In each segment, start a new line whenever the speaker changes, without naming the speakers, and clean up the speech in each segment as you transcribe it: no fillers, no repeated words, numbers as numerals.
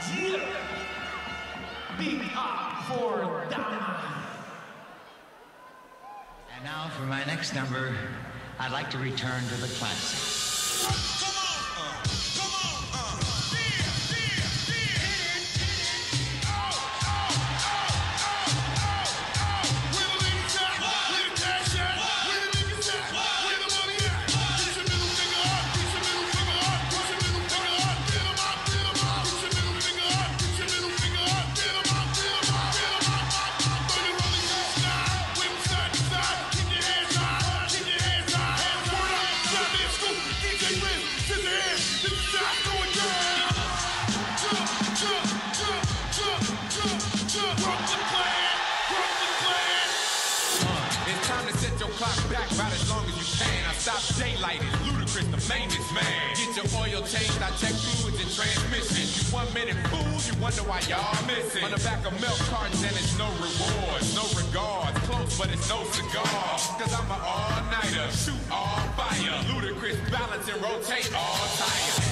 Yeah. Big up for Dama.
And now for my next number, I'd like to return to the classics.
Stop daylighting, Ludacris, the maintenance man. Get your oil changed, I check fluids and transmission. You 1 minute fools, you wonder why y'all missing. On the back of milk cartons and it's no rewards, no regards. Close, but it's no cigar. Cause I'm an all-nighter, shoot all fire. Ludacris, balance and rotate all tires.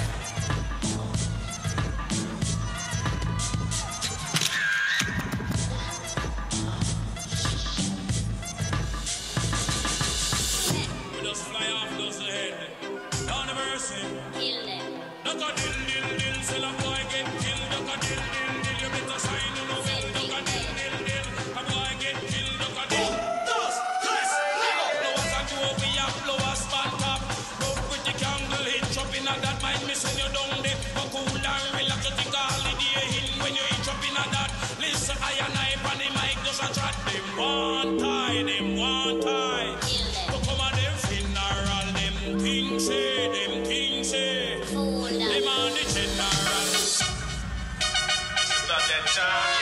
Fly off, those ahead. On the mercy. Kill them. Duck a dill, dill, dill. Sell a boy get killed. Duck a dill, dill, dill. You better sign on the bill. Duck a dill, dill, dill. A boy get killed. Duck a dill. Dos, tres, go. Blowers and two, we have blowers, spot top. No pretty candle hitch up in that mind. Missing you down there. But cool and relax. You think a holiday in when you hitch up in that. Listen, I and I, on the mic, just a chat. Them one tie, them one tie. Them things say, them on the general. It's not that time.